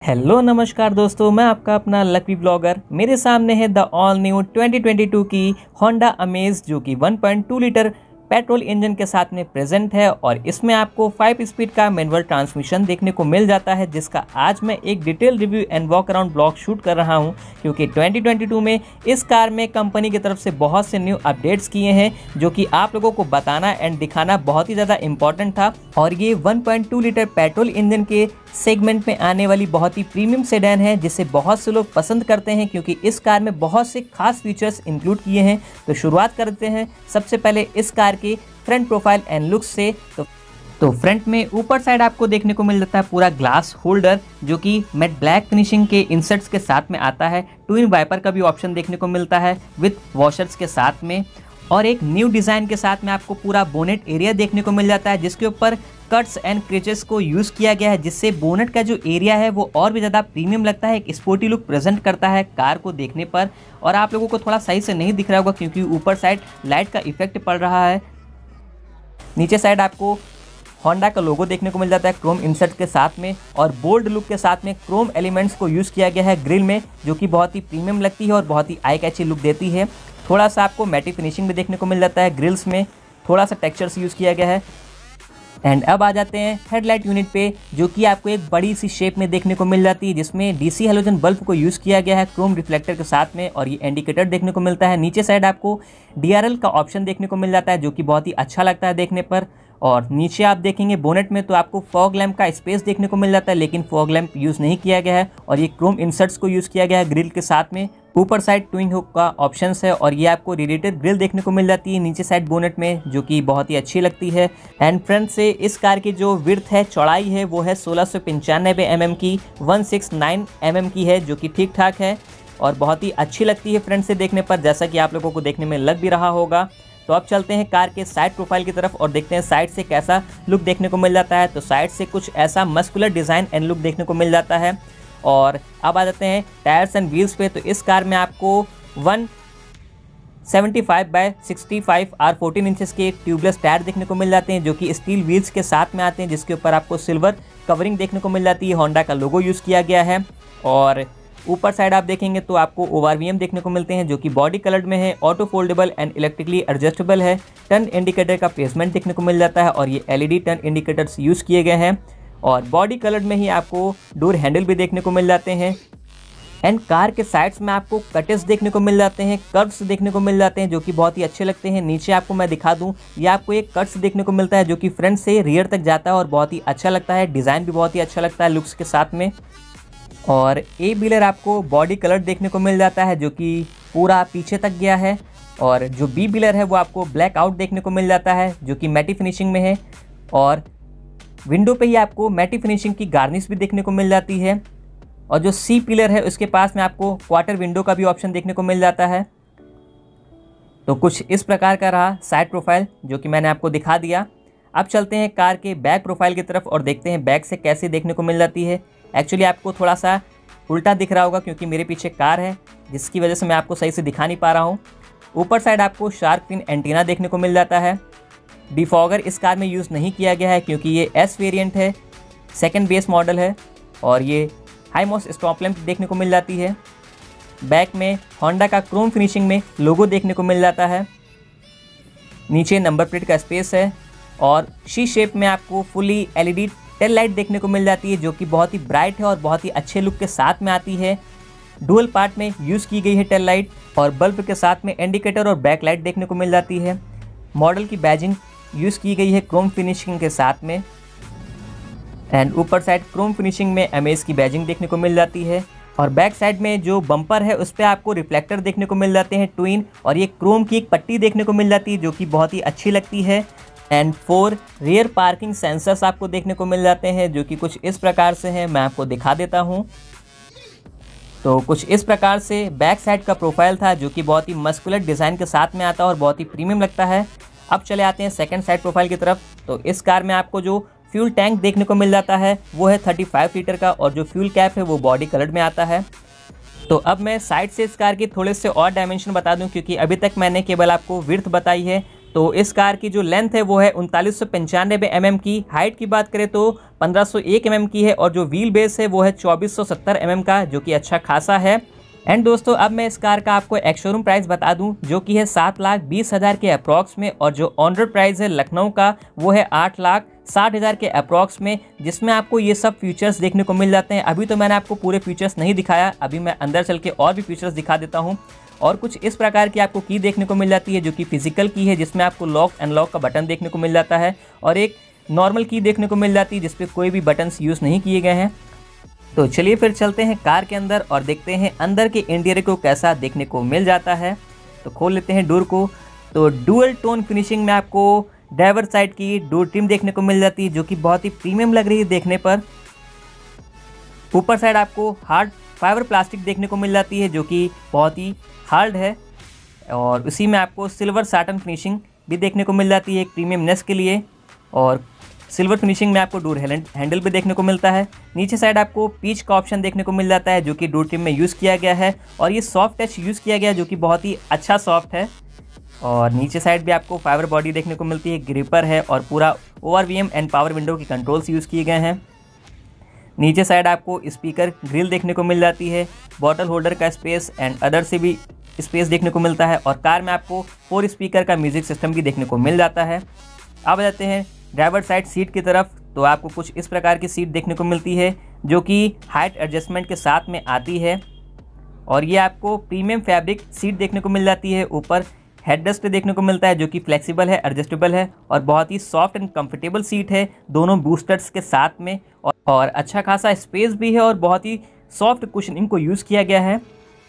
Hello नमस्कार दोस्तों, मैं आपका अपना लकी ब्लॉगर। मेरे सामने है द ऑल न्यू 2022 की होंडा अमेज जो कि 1.2 लीटर पेट्रोल इंजन के साथ में प्रेजेंट है और इसमें आपको 5 स्पीड का मैनुअल ट्रांसमिशन देखने को मिल जाता है, जिसका आज मैं एक detail review and walk around blog shoot कर रहा हूं क्योंकि 2022 में इस कार में कंपनी की तरफ से बहुत से न्यू अपडेट्स किए हैं जो कि आप लोगों को बताना एंड दिखाना बहुत ही ज़्यादा इंपॉर्टेंट था। और ये 1.2 लीटर पेट्रोल इंजन के सेगमेंट में आने वाली बहुत ही प्रीमियम सेडान है जिसे बहुत से लोग पसंद करते हैं क्योंकि इस कार में बहुत से खास फीचर्स इंक्लूड किए हैं। तो शुरुआत करते हैं सबसे पहले इस कार के फ्रंट प्रोफाइल एंड लुक्स से। तो फ्रंट में ऊपर साइड आपको देखने को मिल जाता है पूरा ग्लास होल्डर जो कि मैट ब्लैक फिनिशिंग के इंसर्ट्स के साथ में आता है। ट्विन वाइपर का भी ऑप्शन देखने को मिलता है विद वॉशर्स के साथ में, और एक न्यू डिज़ाइन के साथ में आपको पूरा बोनेट एरिया देखने को मिल जाता है जिसके ऊपर कट्स एंड क्रिचेस को यूज़ किया गया है, जिससे बोनेट का जो एरिया है वो और भी ज़्यादा प्रीमियम लगता है, एक स्पोर्टी लुक प्रेजेंट करता है कार को देखने पर। और आप लोगों को थोड़ा सही से नहीं दिख रहा होगा क्योंकि ऊपर साइड लाइट का इफेक्ट पड़ रहा है। नीचे साइड आपको होंडा का लोगो देखने को मिल जाता है क्रोम इंसर्ट के साथ में, और बोल्ड लुक के साथ में क्रोम एलिमेंट्स को यूज़ किया गया है ग्रिल में जो कि बहुत ही प्रीमियम लगती है और बहुत ही आई कैची लुक देती है। थोड़ा सा आपको मैटी फिनिशिंग भी देखने को मिल जाता है ग्रिल्स में, थोड़ा सा टेक्सचर्स यूज़ किया गया है। एंड अब आ जाते हैं हेडलाइट यूनिट पे जो कि आपको एक बड़ी सी शेप में देखने को मिल जाती है जिसमें डीसी हेलोजन बल्ब को यूज़ किया गया है क्रोम रिफ्लेक्टर के साथ में, और ये इंडिकेटर देखने को मिलता है। नीचे साइड आपको DRL का ऑप्शन देखने को मिल जाता है जो कि बहुत ही अच्छा लगता है देखने पर। और नीचे आप देखेंगे बोनेट में तो आपको फॉग लैम्प का स्पेस देखने को मिल जाता है, लेकिन फॉग लैम्प यूज़ नहीं किया गया है और ये क्रोम इंसर्ट्स को यूज़ किया गया है ग्रिल के साथ में। ऊपर साइड ट्विन हुक का ऑप्शंस है और ये आपको रेडिएटर ग्रिल देखने को मिल जाती है नीचे साइड बोनेट में जो कि बहुत ही अच्छी लगती है। एंड फ्रंट से इस कार की जो विड्थ है, चौड़ाई है, वो है 1695 mm की, 169 mm की है जो कि ठीक ठाक है और बहुत ही अच्छी लगती है फ्रंट से देखने पर, जैसा कि आप लोगों को देखने में लग भी रहा होगा। तो अब चलते हैं कार के साइड प्रोफाइल की तरफ और देखते हैं साइड से कैसा लुक देखने को मिल जाता है। तो साइड से कुछ ऐसा मस्कुलर डिज़ाइन एंड लुक देखने को मिल जाता है। और अब आ जाते हैं टायर्स एंड व्हील्स पे। तो इस कार में आपको 175/65 R14 इंचेस के ट्यूबलेस टायर देखने को मिल जाते हैं जो कि स्टील व्हील्स के साथ में आते हैं, जिसके ऊपर आपको सिल्वर कवरिंग देखने को मिल जाती है, होंडा का लोगो यूज़ किया गया है। और ऊपर साइड आप देखेंगे तो आपको ORVM देखने को मिलते हैं जो कि बॉडी कलर्ड में है, auto foldable and electrically adjustable है। टर्न इंडिकेटर का प्लेसमेंट देखने को मिल जाता है और ये LED टर्न इंडिकेटर्स यूज़ किए गए हैं, और बॉडी कलर्ड में ही आपको डोर हैंडल भी देखने को मिल जाते हैं। एंड कार के साइड्स में आपको कटेस देखने को मिल जाते हैं, कर्व्स देखने को मिल जाते हैं जो कि बहुत ही अच्छे लगते हैं। नीचे आपको मैं दिखा दूं, ये आपको एक कट्स देखने को मिलता है जो कि फ्रंट से रियर तक जाता है और बहुत ही अच्छा लगता है, डिज़ाइन भी बहुत ही अच्छा लगता है लुक्स के साथ में। और ए बिलर आपको बॉडी कलर देखने को मिल जाता है जो कि पूरा पीछे तक गया है, और जो बी बिलर है वो आपको ब्लैक आउट देखने को मिल जाता है जो कि मैटी फिनिशिंग में है, और विंडो पे ही आपको मैटी फिनिशिंग की गार्निश भी देखने को मिल जाती है। और जो सी पिलर है उसके पास में आपको क्वार्टर विंडो का भी ऑप्शन देखने को मिल जाता है। तो कुछ इस प्रकार का रहा साइड प्रोफाइल जो कि मैंने आपको दिखा दिया। अब चलते हैं कार के बैक प्रोफाइल की तरफ और देखते हैं बैक से कैसे देखने को मिल जाती है। एक्चुअली आपको थोड़ा सा उल्टा दिख रहा होगा क्योंकि मेरे पीछे कार है जिसकी वजह से मैं आपको सही से दिखा नहीं पा रहा हूँ। ऊपर साइड आपको शार्क फिन एंटीना देखने को मिल जाता है। डिफॉगर इस कार में यूज़ नहीं किया गया है क्योंकि ये S वेरिएंट है, सेकंड बेस मॉडल है, और ये हाई मोस्ट स्टॉप लैंप देखने को मिल जाती है। बैक में होंडा का क्रोम फिनिशिंग में लोगो देखने को मिल जाता है। नीचे नंबर प्लेट का स्पेस है और शी शेप में आपको फुली LED टेल लाइट देखने को मिल जाती है जो कि बहुत ही ब्राइट है और बहुत ही अच्छे लुक के साथ में आती है। डुअल पार्ट में यूज़ की गई है टेल लाइट, और बल्ब के साथ में इंडिकेटर और बैक लाइट देखने को मिल जाती है। मॉडल की बैजिंग यूज़ की गई है क्रोम फिनिशिंग के साथ में, एंड ऊपर साइड क्रोम फिनिशिंग में अमेज की बैजिंग देखने को मिल जाती है। और बैक साइड में जो बम्पर है उस पर आपको रिफ्लेक्टर देखने को मिल जाते हैं ट्विन, और ये क्रोम की एक पट्टी देखने को मिल जाती है जो कि बहुत ही अच्छी लगती है। एंड 4 रियर पार्किंग सेंसर्स आपको देखने को मिल जाते हैं जो कि कुछ इस प्रकार से हैं, मैं आपको दिखा देता हूँ। तो कुछ इस प्रकार से बैक साइड का प्रोफाइल था जो कि बहुत ही मस्कुलर डिज़ाइन के साथ में आता है और बहुत ही प्रीमियम लगता है। अब चले आते हैं सेकंड साइड प्रोफाइल की तरफ। तो इस कार में आपको जो फ्यूल टैंक देखने को मिल जाता है वो है 35 लीटर का, और जो फ्यूल कैप है वो बॉडी कलर में आता है। तो अब मैं साइड से इस कार के थोड़े से और डायमेंशन बता दूं क्योंकि अभी तक मैंने केवल आपको विड्थ बताई है, तो इस कार की जो लेंथ है वो है 3995 mm की। हाइट की बात करें तो 1501 mm की है और जो व्हील बेस है वो है 2470 mm का, जो कि अच्छा खासा है। एंड दोस्तों अब मैं इस कार का आपको एक शोरूम प्राइस बता दूं जो कि है 7,20,000 के अप्रॉक्स में, और जो ऑन रोड प्राइस है लखनऊ का वो है 8,60,000 के अप्रॉक्स में, जिसमें आपको ये सब फीचर्स देखने को मिल जाते हैं। अभी तो मैंने आपको पूरे फीचर्स नहीं दिखाया, अभी मैं अंदर चल के और भी फीचर्स दिखा देता हूँ। और कुछ इस प्रकार की आपको की देखने को मिल जाती है जो कि फिजिकल की है, जिसमें आपको लॉक अनलॉक का बटन देखने को मिल जाता है, और एक नॉर्मल की देखने को मिल जाती है जिसपे कोई भी बटन्स यूज़ नहीं किए गए हैं। तो चलिए फिर चलते हैं कार के अंदर और देखते हैं अंदर के इंटीरियर को कैसा देखने को मिल जाता है। तो खोल लेते हैं डोर को। तो डुअल टोन फिनिशिंग में आपको ड्राइवर साइड की डोर ट्रिम देखने को मिल जाती है जो कि बहुत ही प्रीमियम लग रही है देखने पर। ऊपर साइड आपको हार्ड फाइबर प्लास्टिक देखने को मिल जाती है जो कि बहुत ही हार्ड है, और उसी में आपको सिल्वर साटन फिनिशिंग भी देखने को मिल जाती है एक प्रीमियमनेस के लिए। और सिल्वर फिनिशिंग में आपको डोर हैंडल भी देखने को मिलता है। नीचे साइड आपको पीच का ऑप्शन देखने को मिल जाता है जो कि डोर ट्रिम में यूज़ किया गया है, और ये सॉफ्ट टच यूज़ किया गया है जो कि बहुत ही अच्छा सॉफ्ट है। और नीचे साइड भी आपको फाइबर बॉडी देखने को मिलती है, ग्रिपर है, और पूरा ORVM एंड पावर विंडो के कंट्रोल्स यूज़ किए गए हैं। नीचे साइड आपको स्पीकर ग्रिल देखने को मिल जाती है, बॉटल होल्डर का स्पेस एंड अदर से भी स्पेस देखने को मिलता है, और कार में आपको 4 स्पीकर का म्यूजिक सिस्टम भी देखने को मिल जाता है। अब जाते हैं ड्राइवर साइड सीट की तरफ। तो आपको कुछ इस प्रकार की सीट देखने को मिलती है जो कि हाइट एडजस्टमेंट के साथ में आती है, और ये आपको प्रीमियम फैब्रिक सीट देखने को मिल जाती है। ऊपर हेडरेस्ट देखने को मिलता है जो कि फ्लेक्सिबल है, एडजस्टेबल है, और बहुत ही सॉफ्ट एंड कंफर्टेबल सीट है दोनों बूस्टर्स के साथ में, और अच्छा खासा स्पेस भी है, और बहुत ही सॉफ्ट कुशनिंग को यूज़ किया गया है।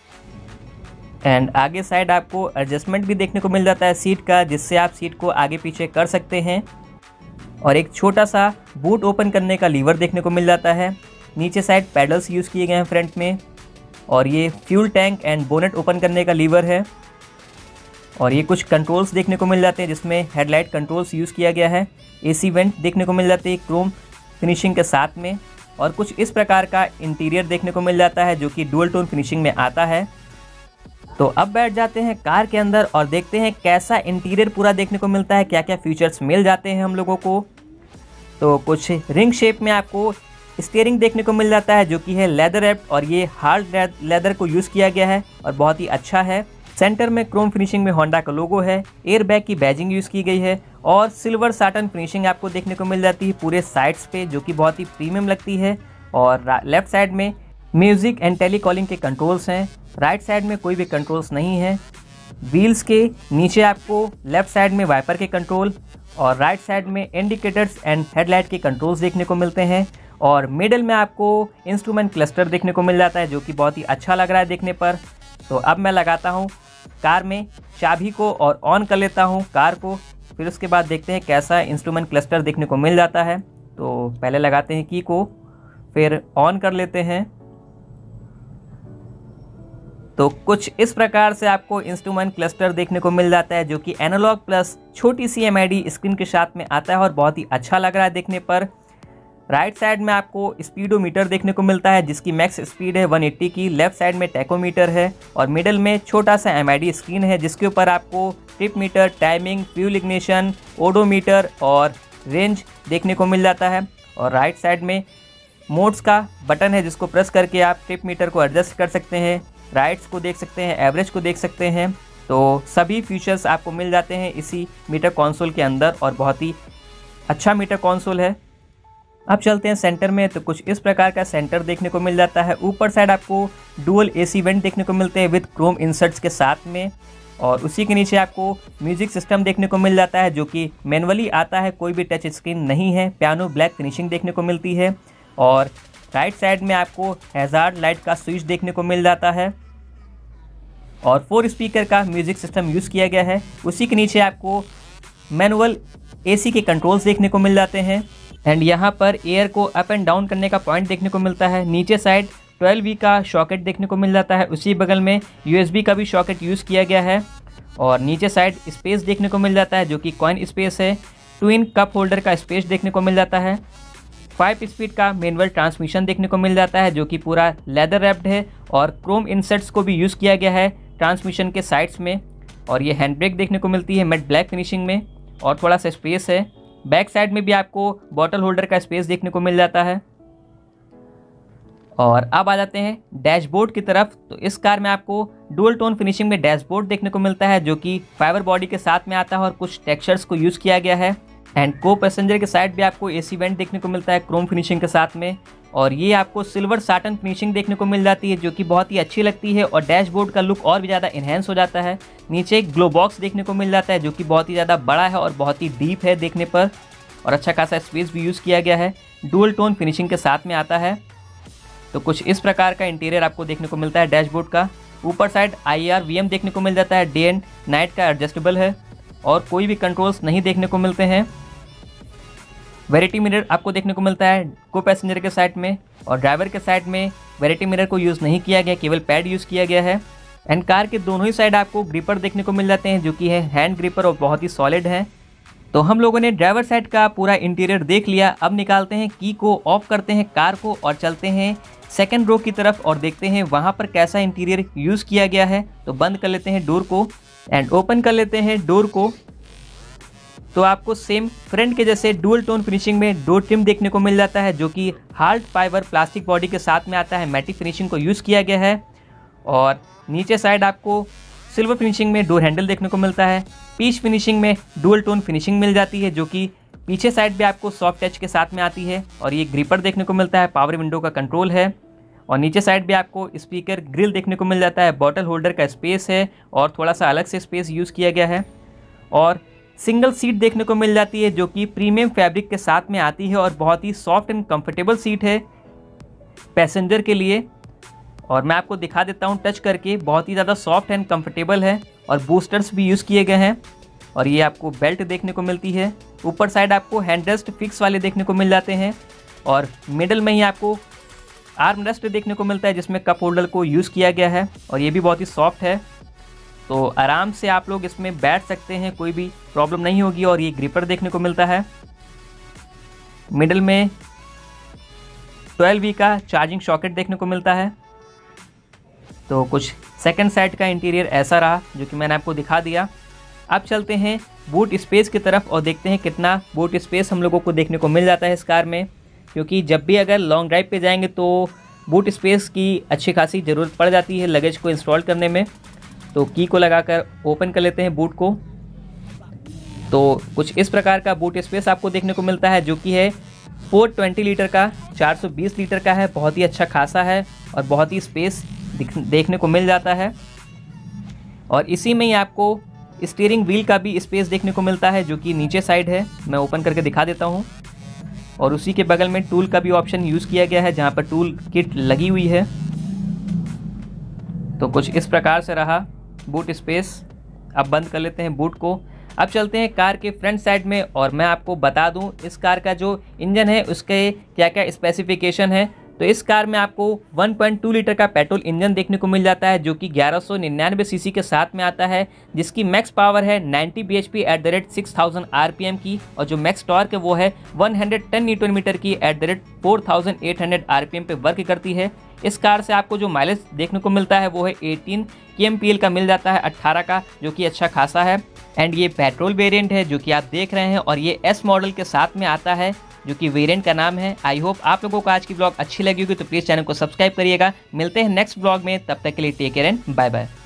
एंड आगे साइड आपको एडजस्टमेंट भी देखने को मिल जाता है सीट का, जिससे आप सीट को आगे पीछे कर सकते हैं, और एक छोटा सा बूट ओपन करने का लीवर देखने को मिल जाता है। नीचे साइड पैडल्स यूज़ किए गए हैं फ्रंट में, और ये fuel tank and bonnet open करने का लीवर है, और ये कुछ कंट्रोल्स देखने को मिल जाते हैं जिसमें हेडलाइट कंट्रोल्स यूज़ किया गया है। AC वेंट देखने को मिल जाते हैं क्रोम फिनिशिंग के साथ में, और कुछ इस प्रकार का इंटीरियर देखने को मिल जाता है जो कि डुअल टोन फिनिशिंग में आता है। तो अब बैठ जाते हैं कार के अंदर और देखते हैं कैसा इंटीरियर पूरा देखने को मिलता है, क्या क्या फीचर्स मिल जाते हैं हम लोगों को। तो कुछ रिंग शेप में आपको स्टीयरिंग देखने को मिल जाता है जो कि है लेदर रैप्ड, और ये हार्ड लेदर को यूज़ किया गया है और बहुत ही अच्छा है। सेंटर में क्रोम फिनिशिंग में होंडा का लोगो है, एयर बैग की बैजिंग यूज़ की गई है, और सिल्वर साटन फिनिशिंग आपको देखने को मिल जाती है पूरे साइड्स पे जो कि बहुत ही प्रीमियम लगती है। और लेफ्ट साइड में म्यूज़िक एंड टेलीकॉलिंग के कंट्रोल्स हैं, राइट साइड में कोई भी कंट्रोल्स नहीं है। व्हील्स के नीचे आपको लेफ्ट साइड में वाइपर के कंट्रोल और राइट साइड में इंडिकेटर्स एंड हेडलाइट के कंट्रोल्स देखने को मिलते हैं, और मिडल में आपको इंस्ट्रूमेंट क्लस्टर देखने को मिल जाता है जो कि बहुत ही अच्छा लग रहा है देखने पर। तो अब मैं लगाता हूँ कार में चाबी को और ऑन कर लेता हूँ कार को, फिर उसके बाद देखते हैं कैसा इंस्ट्रूमेंट क्लस्टर देखने को मिल जाता है। तो पहले लगाते हैं की को, फिर ऑन कर लेते हैं। तो कुछ इस प्रकार से आपको इंस्ट्रूमेंट क्लस्टर देखने को मिल जाता है जो कि एनालॉग प्लस छोटी सी MID स्क्रीन के साथ में आता है और बहुत ही अच्छा लग रहा है देखने पर। राइट साइड में आपको स्पीडोमीटर देखने को मिलता है जिसकी मैक्स स्पीड है 180 की। लेफ्ट साइड में टैकोमीटर है, और मिडल में छोटा सा MID स्क्रीन है जिसके ऊपर आपको trip meter, timing, fuel ignition, odometer और रेंज देखने को मिल जाता है। और राइट साइड में मोड्स का बटन है जिसको प्रेस करके आप ट्रिप मीटर को एडजस्ट कर सकते हैं, राइड्स को देख सकते हैं, एवरेज को देख सकते हैं। तो सभी फीचर्स आपको मिल जाते हैं इसी मीटर कंसोल के अंदर, और बहुत ही अच्छा मीटर कंसोल है। अब चलते हैं सेंटर में। तो कुछ इस प्रकार का सेंटर देखने को मिल जाता है। ऊपर साइड आपको डुअल AC वेंट देखने को मिलते हैं विद क्रोम इंसर्ट्स के साथ में, और उसी के नीचे आपको म्यूजिक सिस्टम देखने को मिल जाता है जो कि मैनुअली आता है, कोई भी टच स्क्रीन नहीं है। पियानो ब्लैक फिनिशिंग देखने को मिलती है, और राइट साइड में आपको हैजार्ड लाइट का स्विच देखने को मिल जाता है, और 4 स्पीकर का म्यूजिक सिस्टम यूज़ किया गया है। उसी के नीचे आपको मैनुअल AC के कंट्रोल्स देखने को मिल जाते हैं, एंड यहाँ पर एयर को अप एंड डाउन करने का पॉइंट देखने को मिलता है। नीचे साइड 12V का सॉकेट देखने को मिल जाता है, उसी बगल में USB का भी सॉकेट यूज़ किया गया है, और नीचे साइड स्पेस देखने को मिल जाता है जो कि कॉइन स्पेस है। ट्विन कप होल्डर का स्पेस देखने को मिल जाता है। 5 स्पीड का मैनुअल ट्रांसमिशन देखने को मिल जाता है जो कि पूरा लेदर रैप्ड है, और क्रोम इंसर्ट्स को भी यूज़ किया गया है ट्रांसमिशन के साइड्स में। और ये हैंड ब्रेक देखने को मिलती है मैट ब्लैक फिनिशिंग में और थोड़ा सा स्पेस है। बैक साइड में भी आपको बॉटल होल्डर का स्पेस देखने को मिल जाता है। और अब आ जाते हैं डैशबोर्ड की तरफ। तो इस कार में आपको डुअल टोन फिनिशिंग में डैशबोर्ड देखने को मिलता है जो कि फाइबर बॉडी के साथ में आता है और कुछ टेक्सचर्स को यूज़ किया गया है। एंड को पैसेंजर के साइड भी आपको एसी वेंट देखने को मिलता है क्रोम फिनिशिंग के साथ में, और ये आपको सिल्वर साटन फिनिशिंग देखने को मिल जाती है जो कि बहुत ही अच्छी लगती है और डैशबोर्ड का लुक और भी ज़्यादा इन्हेंस हो जाता है। नीचे एक ग्लो बॉक्स देखने को मिल जाता है जो कि बहुत ही ज़्यादा बड़ा है और बहुत ही डीप है देखने पर, और अच्छा खासा स्पेस भी यूज़ किया गया है। डुअल टोन फिनिशिंग के साथ में आता है। तो कुछ इस प्रकार का इंटीरियर आपको देखने को मिलता है डैशबोर्ड का। ऊपर साइड IR VM देखने को मिल जाता है, डे एंड नाइट का एडजस्टेबल है और कोई भी कंट्रोल्स नहीं देखने को मिलते हैं। वैनिटी मिरर आपको देखने को मिलता है को पैसेंजर के साइड में, और ड्राइवर के साइड में वैनिटी मिरर को यूज़ नहीं किया गया, केवल पैड यूज़ किया गया है। एंड कार के दोनों ही साइड आपको ग्रिपर देखने को मिल जाते हैं जो कि है हैंड ग्रिपर और बहुत ही सॉलिड है। तो हम लोगों ने ड्राइवर साइड का पूरा इंटीरियर देख लिया। अब निकालते हैं की को, ऑफ करते हैं कार को और चलते हैं सेकंड रो की तरफ और देखते हैं वहाँ पर कैसा इंटीरियर यूज़ किया गया है। तो बंद कर लेते हैं डोर को एंड ओपन कर लेते हैं डोर को। तो आपको सेम फ्रंट के जैसे डुअल टोन फिनिशिंग में डोर ट्रिम देखने को मिल जाता है जो कि हार्ड फाइबर प्लास्टिक बॉडी के साथ में आता है। मैटिक फिनिशिंग को यूज़ किया गया है। और नीचे साइड आपको सिल्वर फिनिशिंग में डोर हैंडल देखने को मिलता है। पीच फिनिशिंग में डुअल टोन फिनिशिंग मिल जाती है जो कि पीछे साइड भी आपको सॉफ्ट टच के साथ में आती है। और ये ग्रिपर देखने को मिलता है, पावर विंडो का कंट्रोल है। और नीचे साइड भी आपको स्पीकर ग्रिल देखने को मिल जाता है, बॉटल होल्डर का स्पेस है और थोड़ा सा अलग से स्पेस यूज़ किया गया है। और सिंगल सीट देखने को मिल जाती है जो कि प्रीमियम फैब्रिक के साथ में आती है और बहुत ही सॉफ्ट एंड कंफर्टेबल सीट है पैसेंजर के लिए। और मैं आपको दिखा देता हूँ टच करके, बहुत ही ज़्यादा सॉफ्ट एंड कंफर्टेबल है और बूस्टर्स भी यूज़ किए गए हैं। और ये आपको बेल्ट देखने को मिलती है। ऊपर साइड आपको हैंड रेस्ट फिक्स वाले देखने को मिल जाते हैं और मिडल में ही आपको आर्म रेस्ट देखने को मिलता है जिसमें कप होल्डर को यूज़ किया गया है और ये भी बहुत ही सॉफ्ट है। तो आराम से आप लोग इसमें बैठ सकते हैं, कोई भी प्रॉब्लम नहीं होगी। और ये ग्रिपर देखने को मिलता है। मिडल में 12V का चार्जिंग सॉकेट देखने को मिलता है। तो कुछ सेकंड साइड का इंटीरियर ऐसा रहा जो कि मैंने आपको दिखा दिया। अब चलते हैं बूट स्पेस की तरफ और देखते हैं कितना बूट स्पेस हम लोगों को देखने को मिल जाता है इस कार में, क्योंकि जब भी अगर लॉन्ग ड्राइव पे जाएंगे तो बूट स्पेस की अच्छी खासी ज़रूरत पड़ जाती है लगेज को इंस्टॉल करने में। तो की को लगाकर ओपन कर लेते हैं बूट को। तो कुछ इस प्रकार का बूट स्पेस आपको देखने को मिलता है जो कि है 420 लीटर का, 420 लीटर का है। बहुत ही अच्छा खासा है और बहुत ही स्पेस देखने को मिल जाता है। और इसी में ही आपको स्टीयरिंग व्हील का भी स्पेस देखने को मिलता है जो कि नीचे साइड है। मैं ओपन करके दिखा देता हूँ। और उसी के बगल में टूल का भी ऑप्शन यूज़ किया गया है जहाँ पर टूल किट लगी हुई है। तो कुछ इस प्रकार से रहा बूट स्पेस। अब बंद कर लेते हैं बूट को। अब चलते हैं कार के फ्रंट साइड में और मैं आपको बता दूं इस कार का जो इंजन है उसके क्या क्या स्पेसिफिकेशन है। तो इस कार में आपको 1.2 लीटर का पेट्रोल इंजन देखने को मिल जाता है जो कि 1199 सीसी के साथ में आता है, जिसकी मैक्स पावर है 90 bhp at the rate 6000 RPM की, और जो मैक्स टॉर्क है वो है 110 न्यूटन मीटर की एट द रेट 4800 RPM पे वर्क करती है। इस कार से आपको जो माइलेज देखने को मिलता है वो है 18 kmpl का मिल जाता है, 18 का, जो कि अच्छा खासा है। एंड ये पेट्रोल वेरिएंट है जो कि आप देख रहे हैं और ये S मॉडल के साथ में आता है जो कि वेरिएंट का नाम है। आई होप आप लोगों को आज की ब्लॉग अच्छी लगी होगी, तो प्लीज़ चैनल को सब्सक्राइब करिएगा। मिलते हैं नेक्स्ट ब्लॉग में, तब तक के लिए take care and bye bye.